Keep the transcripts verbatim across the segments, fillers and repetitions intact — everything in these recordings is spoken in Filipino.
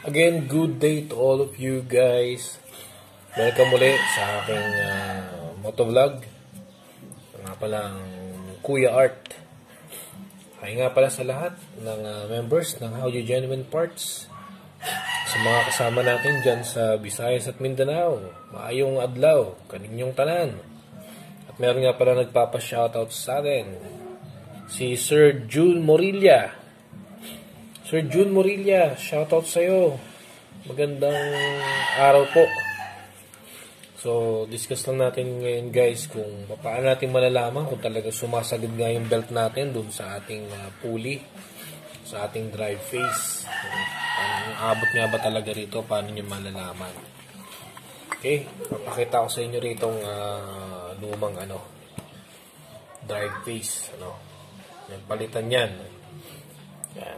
Again, good day to all of you guys. Welcome muli sa aking uh, motovlog. Nga pala ang Kuya Art. Ay nga pala sa lahat ng uh, members ng How You Genuine Parts. Sa mga kasama natin dyan sa Visayas at Mindanao. Maayong adlaw, kaninyong tanan. At meron nga pala nagpapa-shoutout sa atin. Si Sir June Morilla. Sir June Morilla, shoutout sa'yo. Magandang araw po. So, discuss lang natin ngayon guys kung paano natin malalaman kung talaga sumasagad nga yung belt natin dun sa ating uh, pulley, sa ating drive face. Ang abot nga ba talaga rito, paano nyo malalaman. Okay, papakita ko sa inyo rito ang uh, lumang ano, drive face. Ano, palitan yan. Yan.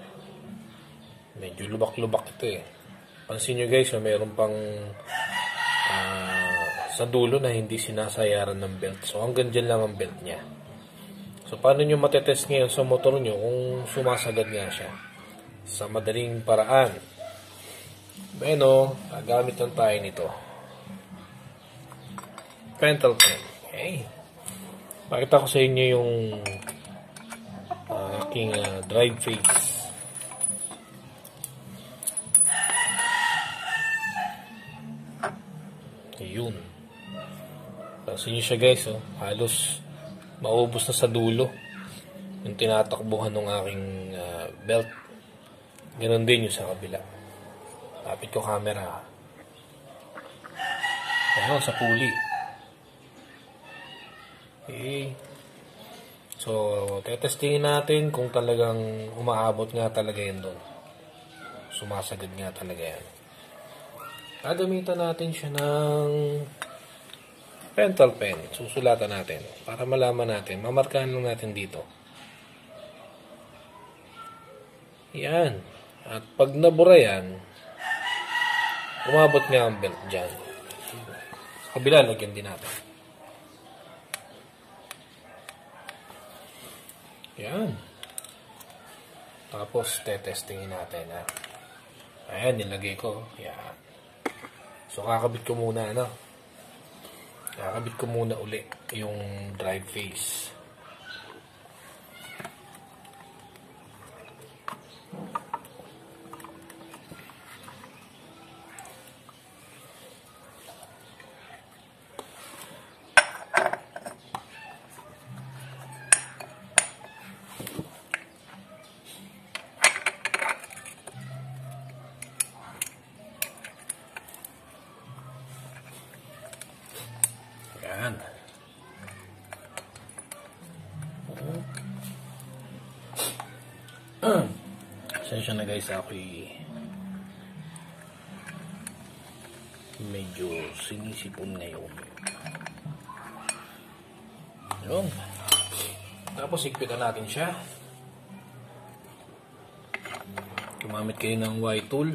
Medyo lubak-lubak ito eh. Pansin nyo guys, mayroon pang uh, sa dulo na hindi sinasayaran ng belt. So hanggang dyan lang ang belt niya. So paano nyo matetest ngayon sa motor nyo kung sumasagad nga siya? Sa madaling paraan. Bueno, gagamit lang tayo nito. Pentel pen. Okay. Pakita ko sa inyo yung uh, aking uh, drive face. Ayun. Pansin nyo siya guys, oh. Halos maubos na sa dulo yung tinatakbuhan ng aking uh, belt. Ganon din yung sa kabila. Lapit ko camera. Ayun, sa pulley. Okay. So, tetestingin natin kung talagang umaabot nga talaga yan doon. Sumasagad nga talaga yan. Gagamitan natin siya ng pentel pen. Susulatan natin para malaman natin. Mamarkahan lang natin dito. Yan. At pag nabura yan, umabot nga ang belt dyan. Sa kabila, lagyan din natin. Yan. Tapos, tetestingin natin. Ha? Ayan, nilagay ko. Yan. So, kakabit ko muna, ano? Kakabit ko muna uli yung drive face. Yan. Sensya na guys, ako'y medyo sinisipon ngayon. Yun. Tapos ikpitan natin siya. Gumamit kayo ng Y-tool.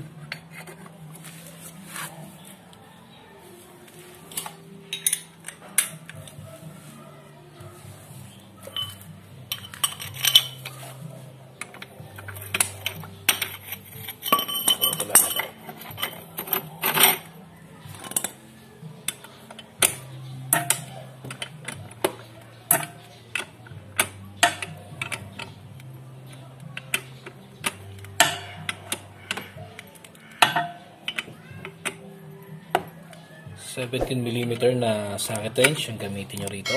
seventeen millimeter na socket wrench yung gamitin nyo rito.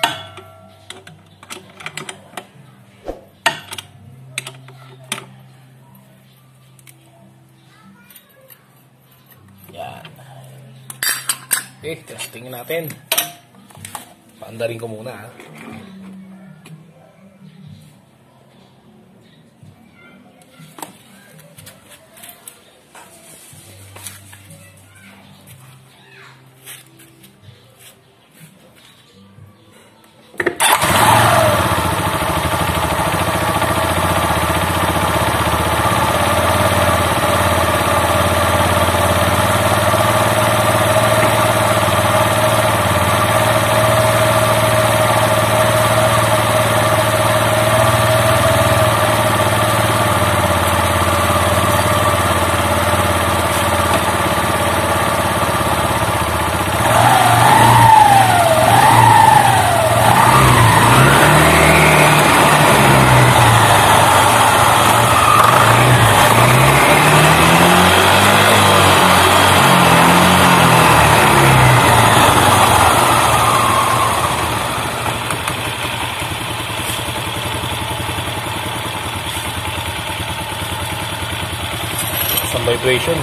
Yan. Okay, testing natin. Paandarin ko muna ha. Lakas ang vibration.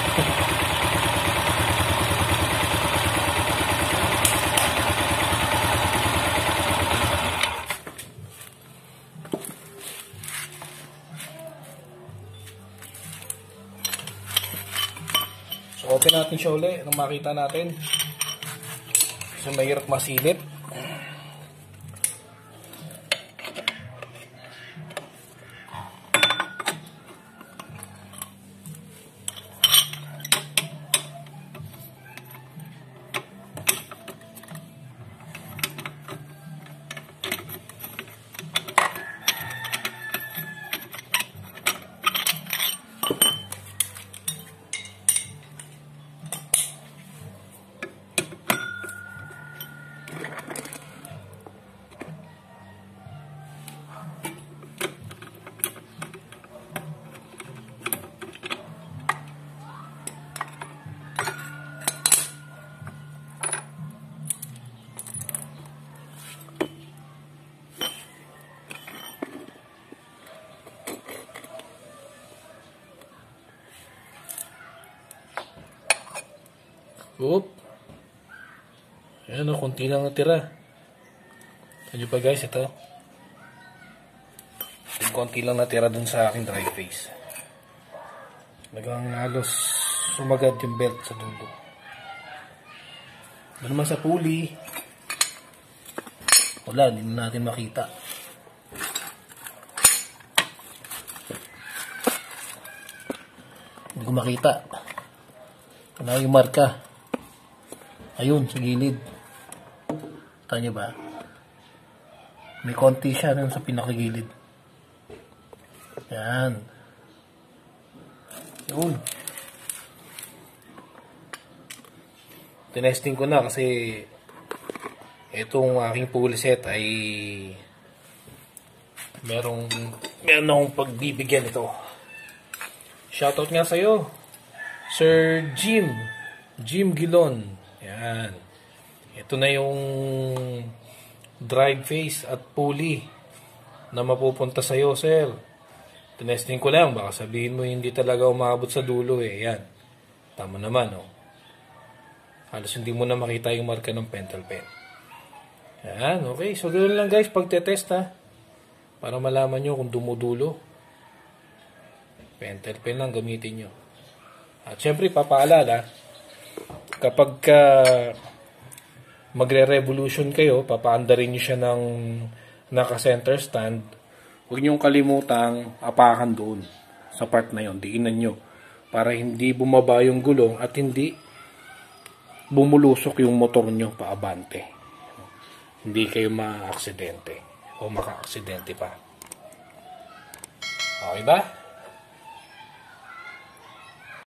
So, open natin siya ulit nung makita natin. So, mahirap masilip. Oop. Ayan o, konti lang natira. Ano pa guys, ito. Yung konti lang natira dun sa aking dry face. Nagang halos sumagad yung belt sa dulo. Ano naman sa pulley? Wala, hindi na natin makita. Hindi ko makita. Ano yung marka? Ayun, sa gilid. Kita nyo ba? May konti siya nun sa pinakagilid. Yan. Yun. Tinesting ko na kasi itong aking pulley set ay merong meron akong pagbibigyan ito. Shoutout nga sa'yo, Sir Jim. Jim Gilon. Yan. Ito na yung drive face at pulley na mapupunta sa'yo, sir. Tinesting ko lang. Baka sabihin mo hindi talaga umabot sa dulo eh. Yan. Tama naman, oh. Halos hindi mo na makita yung marka ng pentel pen. Yan, okay. So, ganoon lang guys, pagtetest ha. Para malaman nyo kung dumudulo. Pentel pen lang gamitin nyo. At syempre, papaalala, kapag uh, magre-revolution kayo, papaandarin nyo siya ng naka-center stand, huwag nyo kalimutang apakan doon sa part na yon, diinan nyo para hindi bumaba yung gulong at hindi bumulusok yung motor nyo paabante. Hindi kayo ma-aksidente o maka-aksidente pa. Okay ba?